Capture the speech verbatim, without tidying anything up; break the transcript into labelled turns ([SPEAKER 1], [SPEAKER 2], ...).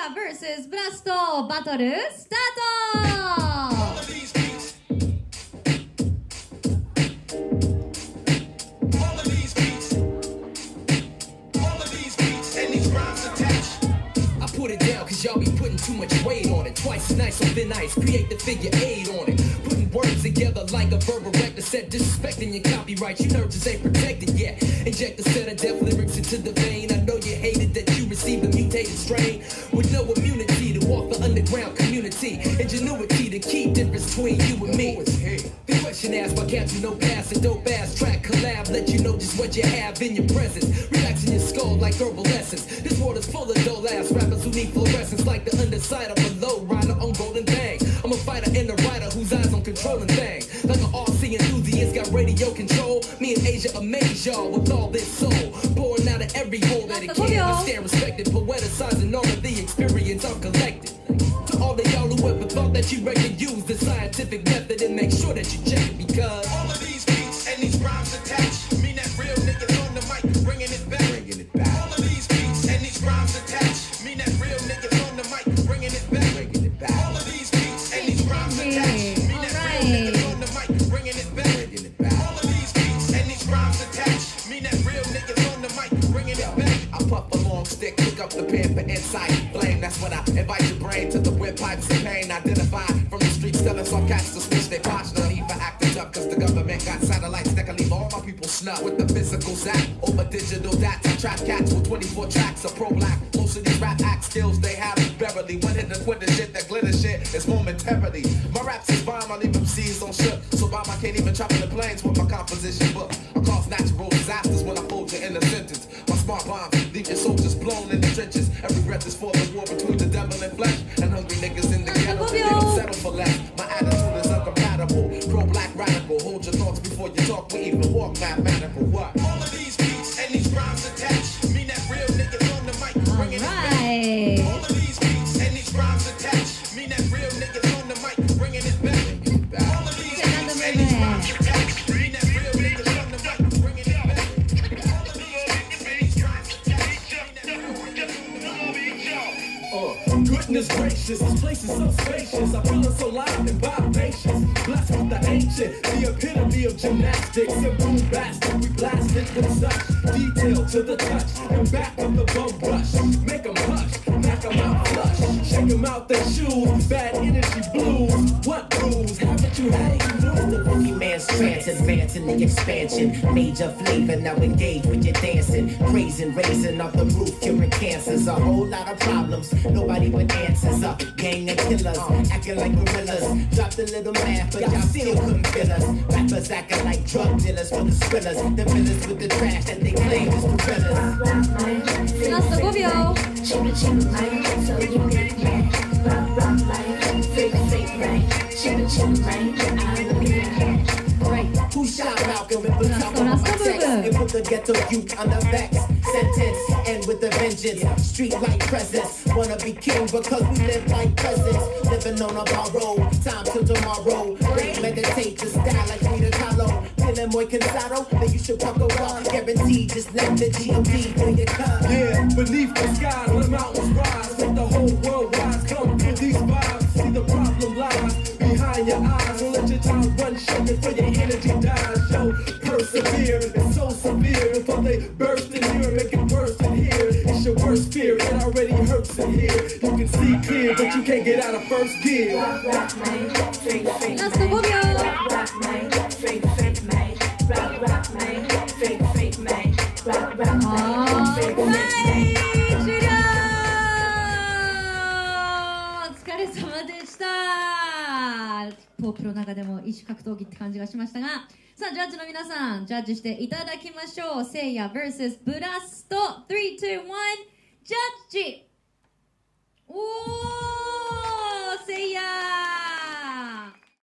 [SPEAKER 1] ヤ ブイエス ブラストバトルスタート。
[SPEAKER 2] Y'all be putting too much weight on it. Twice as nice on thin ice, create the figure eight on it. Putting words together like a verbal rector said, disrespecting your copyright. You nerds ain't protected yet. Inject a set of death lyrics into the vein. I know you hated that you received a mutated strain with no immunity to walk the underground community. Ingenuity to keep difference between you and me. The question asked, why can't you know pass a dope ass track collab? Let you know just what you have in your presence. Relaxing your skull like herbal essence. This world is full of dull ass rappers who need fluorescence. Like the underside of a low rider on golden bang. I'm a fighter and a writer whose eyes on controlling things. Like an R C enthusiast got radio control. Me and Asia amaze y'all with all this soul. Pouring out of every hole that it can. I stand respected, poeticizing all of the experience I've collected. To all of y'all who ever thought that you reckon use the scientific method and make sure that you check it, because
[SPEAKER 3] all of these beats and these rhymes attached mean that real niggas on the mic bringing it back. Bringing it back. All of these beats and these rhymes attached mean that real niggas on the mic bringing it back. Bringing it back. All of these beats and these rhymes attached mean that real niggas on the mic bringing it back. Bringing it back. All of these beats and these rhymes attached mean that real niggas on the mic bringing it back.
[SPEAKER 2] I puff a long stick, pick up the pen for insight. Flame, that's when I invite your brain to the windpipes of pain. Identify from the streets, telling some cats to switch their posture. Not even acting up, cause the government got satellites that can leave all my people snug with the physical zap. Over digital data, trap cats with twenty-four tracks of pro-black. Most of these rap act skills they have barely. One hit the quitter shit, that glitter shit is momentarily. My raps is bomb, I leave them C's on shook. So bomb I can't even chop in the planes with my composition book. I cause natural disasters when I fold you in a sentence. My smart bombs leave your soldiers blown in the trenches. Every breath is for the war between the devil and flesh. And hungry niggas in the ghetto, they don't settle for less. My attitude is incompatible, pro-black radical. Hold your thoughts before you talk, we even walk mathematical. What?
[SPEAKER 3] All of these beats and these rhymes attached mean that real niggas on the mic bringing it back. All of these beats and these rhymes attached mean that real niggas on the mic bringing it back. All of these beats and these rhymes attached mean that real niggas on the mic bringing it back. All of these beats and these rhymes attached mean that real niggas on the mic.
[SPEAKER 4] Goodness gracious, this place is so spacious. I feel it so live and vivacious. Blessed with the ancient, the epitome of gymnastics. And boom bastard, we blast it with such detail to the touch. And back of the bum rush, make them hush, knock them out flush. Shake them out their shoes, bad energy blues. What blues? Haven't you had any news?
[SPEAKER 5] The Boogie Man's trance, advancing the expansion. Major flavor, now engage with your dancing. Praising, raising up the roof, curing cancers. A whole lot of problems, nobody with answers. Up, gang of killers, acting like gorillas. Dropped a little math, but y'all still couldn't feel us. Rappers acting like drug dealers for the thrillers. The villains with the trash that they claim is the thrillers.
[SPEAKER 1] ラストごびょう。
[SPEAKER 6] チムチムライン、so you get mad. Rock, rock like fake, fake rain. Chim chim rain, I'm the man.
[SPEAKER 5] Who shot Malcolm and put top on my text and put the ghetto youth on the vex. Sentence end with a vengeance. Street like presence. Wanna be king because we live like presidents. Living on a borrow. Time till tomorrow. Great meditate to style like Frida Kahlo. Feeling muy cansado, then you should walk around. Guaranteed, just let the G O D do your time.
[SPEAKER 4] Yeah, beneath the sky, where the mountains rise. Let the whole world rise. Come through these vibes. See the problem lies behind your eyes. Don't let your time run short before your energy dies. Yo, persevere, it's so severe. Before they burst in here, make it worse in here. It's your worst fear, it already hurts in here. You can see clear, but you can't get out of first gear.
[SPEAKER 6] Rock, rock, man, fake, fake,
[SPEAKER 1] ラストごびょう。
[SPEAKER 6] rock, rock, man, fake, fake, man. Rock, rock, man, fake, fake, man. Rock, rock, man, fake, fake, man.
[SPEAKER 1] 終了。お疲れ様でした。ポープロの中でも異種格闘技って感じがしましたが、さあジャッジの皆さんジャッジしていただきましょう。せいや ブイエス ブラスト さん、に、いち、ジャッジ。おーせいや